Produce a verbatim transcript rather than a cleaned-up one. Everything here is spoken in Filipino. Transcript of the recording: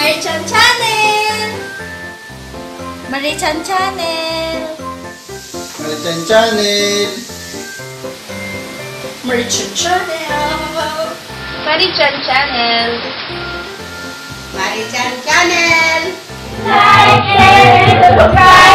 Marichan Channel! Marichan Channel! Marichan Channel! Marichan Channel! Marichan Channel! Marichan Channel! Like, share, subscribe!